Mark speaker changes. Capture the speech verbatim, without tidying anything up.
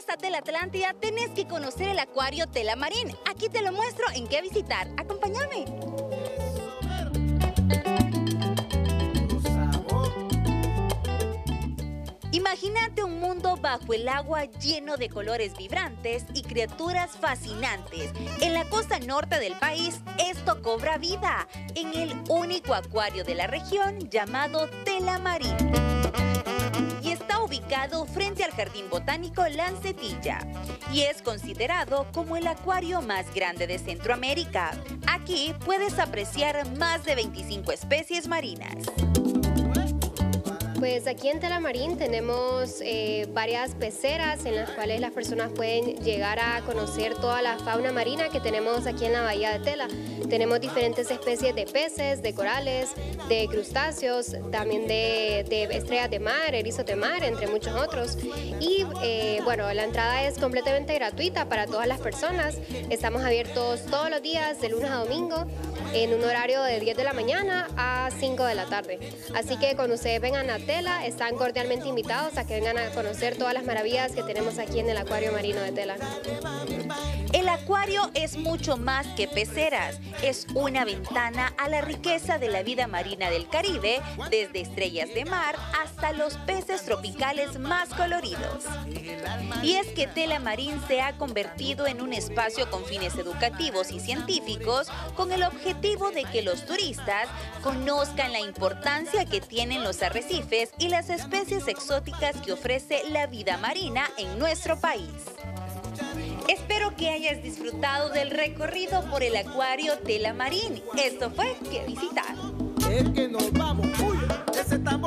Speaker 1: a Tela Atlántida, tenés que conocer el acuario Tela Marín. Aquí te lo muestro en qué visitar. Acompáñame. Imagínate un mundo bajo el agua lleno de colores vibrantes y criaturas fascinantes. En la costa norte del país, esto cobra vida en el único acuario de la región llamado Tela Marín. Y está ubicado frente al Jardín Botánico Lancetilla. Y es considerado como el acuario más grande de Centroamérica. Aquí puedes apreciar más de veinticinco especies marinas.
Speaker 2: Pues aquí en Tela Marín tenemos eh, varias peceras en las cuales las personas pueden llegar a conocer toda la fauna marina que tenemos aquí en la bahía de Tela. Tenemos diferentes especies de peces, de corales, de crustáceos, también de, de estrellas de mar, erizos de mar, entre muchos otros. Y eh, bueno, la entrada es completamente gratuita para todas las personas. Estamos abiertos todos los días, de lunes a domingo, en un horario de diez de la mañana a cinco de la tarde. Así que cuando ustedes vengan a Tela, están cordialmente invitados a que vengan a conocer todas las maravillas que tenemos aquí en el acuario marino de Tela.
Speaker 1: El acuario es mucho más que peceras, es una ventana a la riqueza de la vida marina del Caribe, desde estrellas de mar hasta los peces tropicales más coloridos. Y es que Tela Marín se ha convertido en un espacio con fines educativos y científicos, con el objetivo de que los turistas conozcan la importancia que tienen los arrecifes y las especies exóticas que ofrece la vida marina en nuestro país. Espero que hayas disfrutado del recorrido por el acuario Tela Marín. Esto fue Que Visitar.
Speaker 3: Es que nos vamos, uy, ese está